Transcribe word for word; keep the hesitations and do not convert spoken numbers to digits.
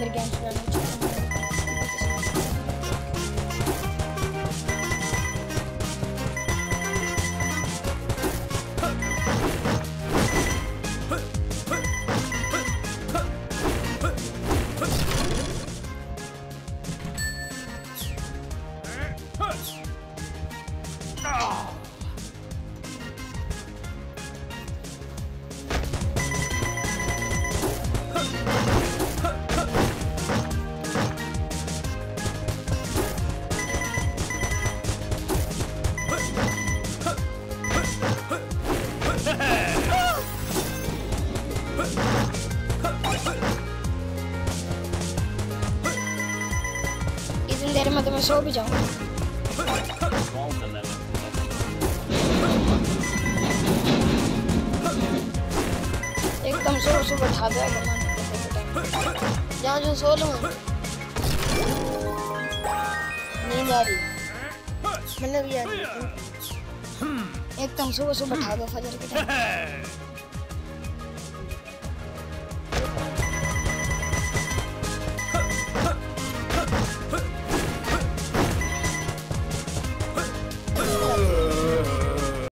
अंदर गेम्स चलाने इतनी देर में तो मैं सो भी जाऊँ। एकदम सो सुबह उठा दो जहाँ जो सो लूँ नींद आ रही मैंने भी आ रही एकदम सुबह सुबह उठा दो फजर के टाइम।